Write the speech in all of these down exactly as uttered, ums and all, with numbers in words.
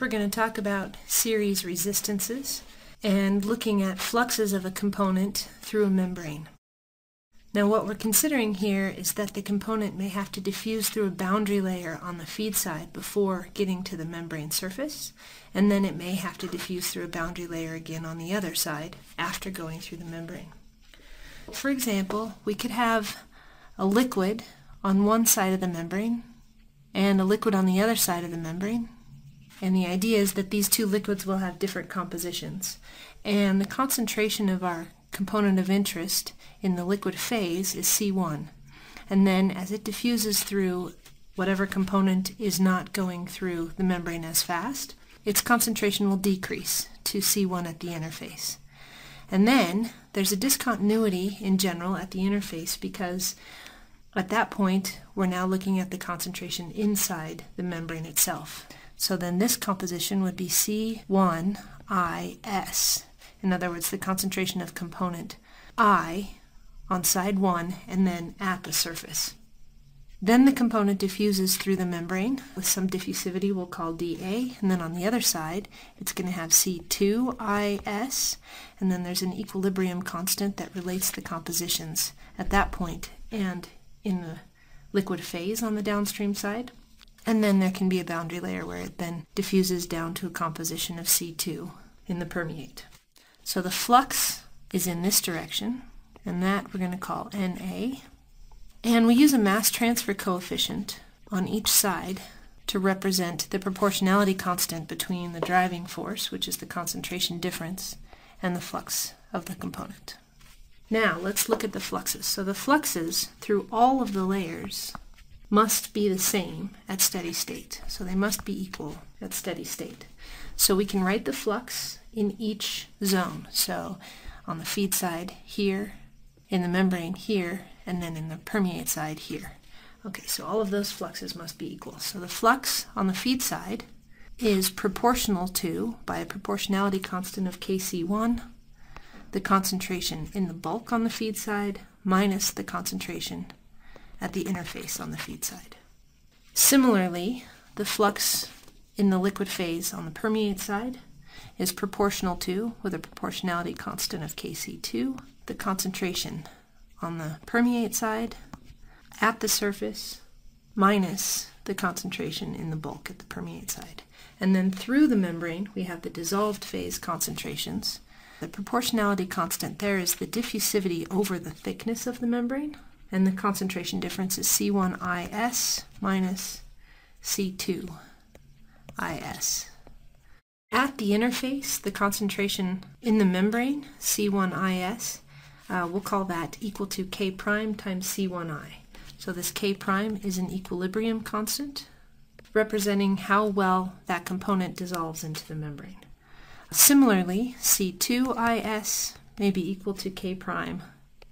we're going to talk about series resistances and looking at fluxes of a component through a membrane. Now what we're considering here is that the component may have to diffuse through a boundary layer on the feed side before getting to the membrane surface, and then it may have to diffuse through a boundary layer again on the other side after going through the membrane. For example, we could have a liquid on one side of the membrane and a liquid on the other side of the membrane, and the idea is that these two liquids will have different compositions, and the concentration of our component of interest in the liquid phase is C one, and then as it diffuses through whatever component is not going through the membrane as fast, its concentration will decrease to C one at the interface. And then there's a discontinuity in general at the interface because at that point we're now looking at the concentration inside the membrane itself. So then this composition would be C one I S. In other words, the concentration of component I on side one and then at the surface. Then the component diffuses through the membrane with some diffusivity we'll call D A, and then on the other side it's going to have C two I S, and then there's an equilibrium constant that relates the compositions at that point and in the liquid phase on the downstream side. And then there can be a boundary layer where it then diffuses down to a composition of C two in the permeate. So the flux is in this direction, and that we're going to call N A. And we use a mass transfer coefficient on each side to represent the proportionality constant between the driving force, which is the concentration difference, and the flux of the component. Now let's look at the fluxes. So the fluxes through all of the layers must be the same at steady state. So they must be equal at steady state. So we can write the flux in each zone. So on the feed side here, in the membrane here, and then in the permeate side here. Okay, so all of those fluxes must be equal. So the flux on the feed side is proportional to, by a proportionality constant of K C one, the concentration in the bulk on the feed side minus the concentration at the interface on the feed side. Similarly, the flux in the liquid phase on the permeate side is proportional to, with a proportionality constant of K C two, the concentration on the permeate side at the surface minus the concentration in the bulk at the permeate side. And then through the membrane we have the dissolved phase concentrations. The proportionality constant there is the diffusivity over the thickness of the membrane, and the concentration difference is C one I S minus C two I S. At the interface, the concentration in the membrane, C one I S, uh, we'll call that equal to K prime times C one I. So this K prime is an equilibrium constant representing how well that component dissolves into the membrane. Similarly, C two I S may be equal to K prime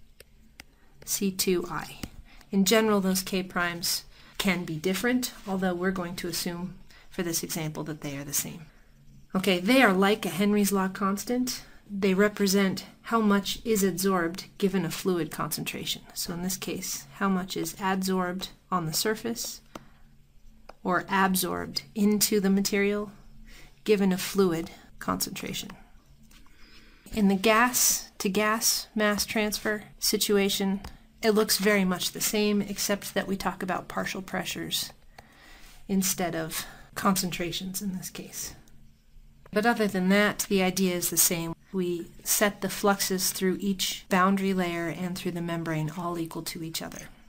C two I. In general, those K primes can be different, although we're going to assume for this example that they are the same. Okay, they are like a Henry's law constant. They represent how much is adsorbed given a fluid concentration. So in this case, how much is adsorbed on the surface or absorbed into the material given a fluid concentration. In the gas to gas mass transfer situation, it looks very much the same, except that we talk about partial pressures instead of concentrations in this case. But other than that, the idea is the same. We set the fluxes through each boundary layer and through the membrane all equal to each other.